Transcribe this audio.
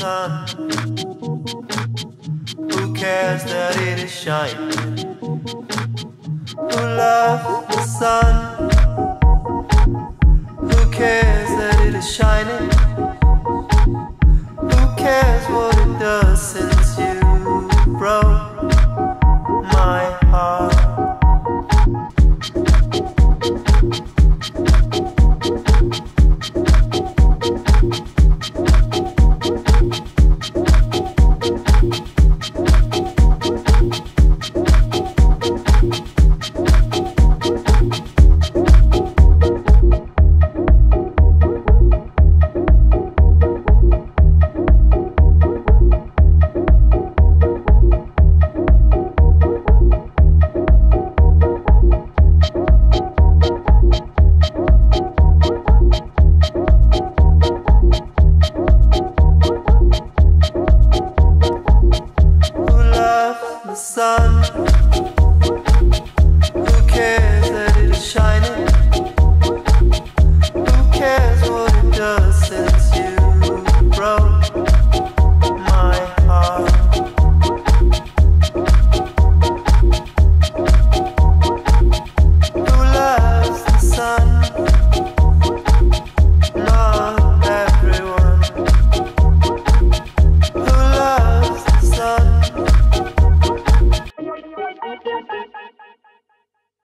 sun? Who cares that it is shining? Who loves the sun? Who cares that it is shining? Who cares what it does?